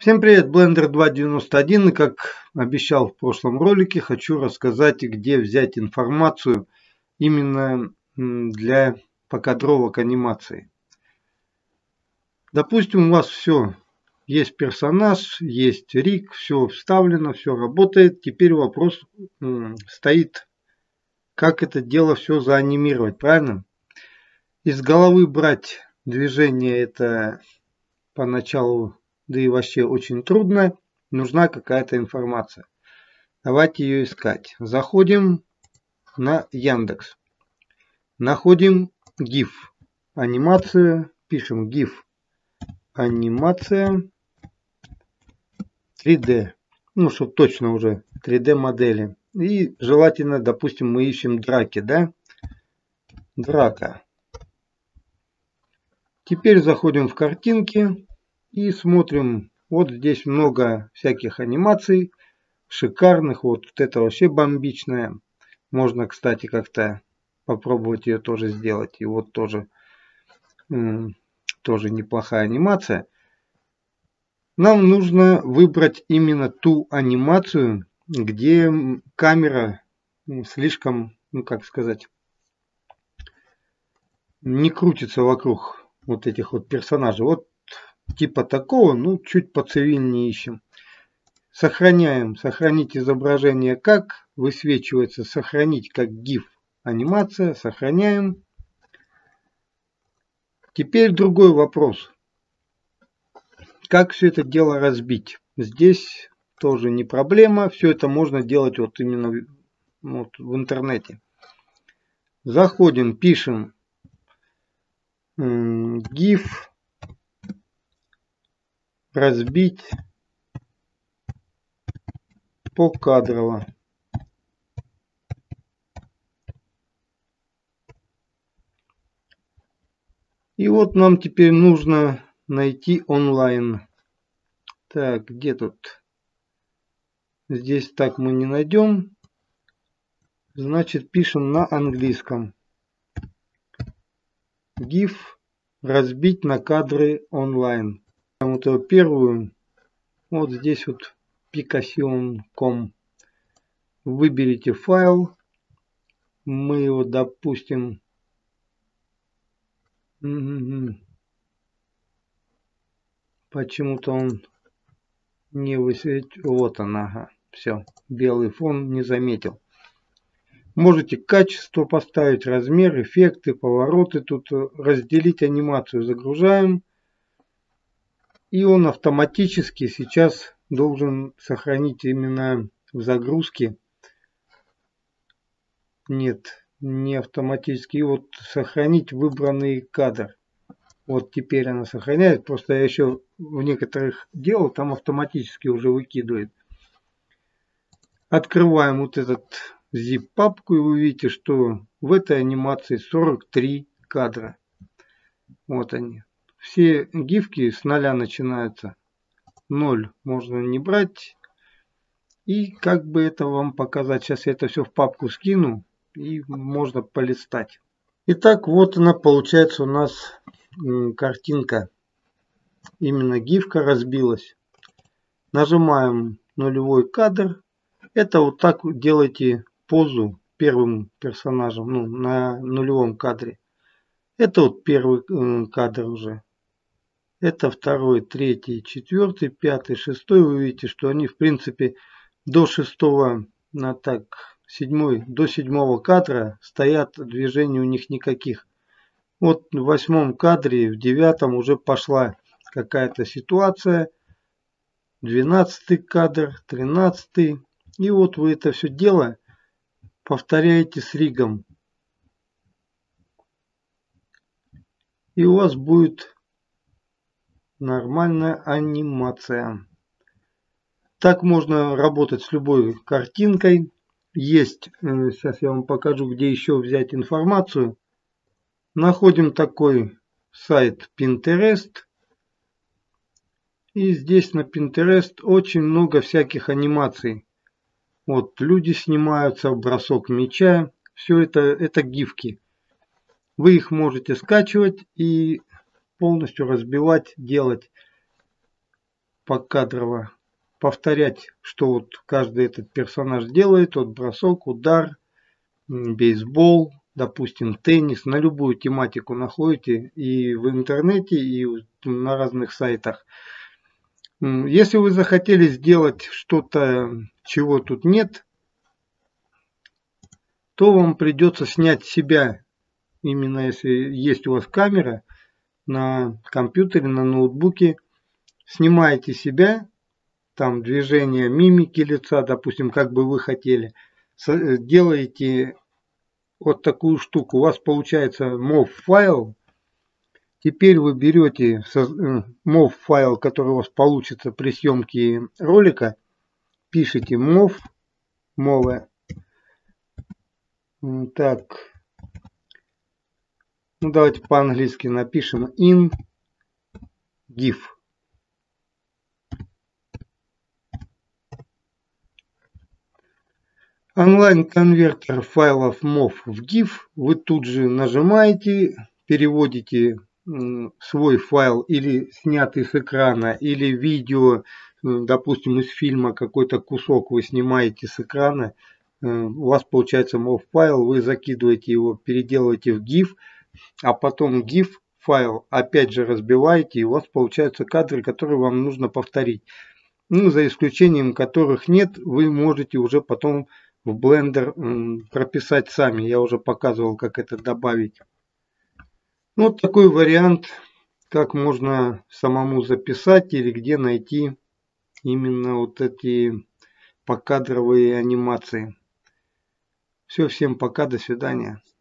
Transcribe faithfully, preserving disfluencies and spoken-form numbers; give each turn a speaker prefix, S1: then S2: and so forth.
S1: Всем привет, Blender два девяносто один, и как обещал в прошлом ролике, хочу рассказать, где взять информацию именно для покадровок анимации. Допустим, у вас все, есть персонаж, есть риг, все вставлено, все работает. Теперь вопрос стоит, как это дело все заанимировать, правильно? Из головы брать движение это поначалу, да и вообще очень трудно, нужна какая-то информация. Давайте ее искать. Заходим на Яндекс. Находим GIF. Анимация. Пишем GIF. Анимация три дэ. Ну, чтобы точно уже три дэ модели. И желательно, допустим, мы ищем драки, да? Драка. Теперь заходим в картинки и смотрим. Вот здесь много всяких анимаций. Шикарных. Вот это вообще бомбичная. Можно, кстати, как-то попробовать ее тоже сделать. И вот тоже, тоже неплохая анимация. Нам нужно выбрать именно ту анимацию, где камера слишком, ну как сказать, не крутится вокруг вот этих вот персонажей. Вот типа такого, ну чуть поцивильнее ищем. Сохраняем. Сохранить изображение как. Высвечивается сохранить как GIF. Анимация. Сохраняем. Теперь другой вопрос. Как все это дело разбить? Здесь тоже не проблема. Все это можно делать вот именно вот в интернете. Заходим, пишем GIF разбить покадрово. И вот нам теперь нужно найти онлайн. Так, где тут? Здесь так мы не найдем. Значит, пишем на английском. GIF разбить на кадры онлайн. Вот эту первую. Вот здесь вот Pikasion точка ком. Выберите файл. Мы его, допустим, почему-то он не высветил. Вот он, ага, все, белый фон не заметил. Можете качество поставить, размер, эффекты, повороты. Тут разделить анимацию загружаем. И он автоматически сейчас должен сохранить именно в загрузке. Нет, не автоматически. И вот сохранить выбранный кадр. Вот теперь она сохраняет. Просто я еще в некоторых делал, там автоматически уже выкидывает. Открываем вот этот zip папку, и вы видите, что в этой анимации сорок три кадра. Вот они. Все гифки с нуля начинаются. ноль можно не брать. И как бы это вам показать. Сейчас я это все в папку скину. И можно полистать. Итак, вот она получается у нас картинка. Именно гифка разбилась. Нажимаем нулевой кадр. Это вот так делайте позу первым персонажем. Ну, на нулевом кадре. Это вот первый кадр уже. Это второй, третий, четвертый, пятый, шестой. Вы видите, что они в принципе до шестого, на так, седьмой, до седьмого кадра стоят, движений у них никаких. Вот в восьмом кадре, в девятом уже пошла какая-то ситуация. Двенадцатый кадр, тринадцатый. И вот вы это все дело повторяете с ригом. И у вас будет нормальная анимация. Так можно работать с любой картинкой. Есть, сейчас я вам покажу, где еще взять информацию. Находим такой сайт Pinterest. И здесь на Pinterest очень много всяких анимаций. Вот люди снимаются, бросок мяча. Все это, это гифки. Вы их можете скачивать и полностью разбивать, делать. покадрово повторять, что вот каждый этот персонаж делает, вот бросок, удар, бейсбол, допустим, теннис, на любую тематику находите и в интернете, и на разных сайтах. Если вы захотели сделать что-то, чего тут нет, то вам придется снять себя, именно если есть у вас камера на компьютере, на ноутбуке, снимаете себя, там движение мимики лица, допустим, как бы вы хотели, делаете вот такую штуку, у вас получается мов файл. Теперь вы берете мов файл, который у вас получится при съемке ролика, пишите mov, move, так, ну давайте по-английски напишем in gif. Онлайн-конвертер файлов mov в gif вы тут же нажимаете, переводите свой файл или снятый с экрана, или видео, допустим, из фильма какой-то кусок вы снимаете с экрана, у вас получается mov файл, вы закидываете его, переделываете в gif, а потом gif файл опять же разбиваете, и у вас получаются кадры, которые вам нужно повторить. Ну, за исключением которых нет, вы можете уже потом в Blender прописать сами. Я уже показывал, как это добавить. Вот такой вариант, как можно самому записать или где найти именно вот эти покадровые анимации. Все, всем пока, до свидания.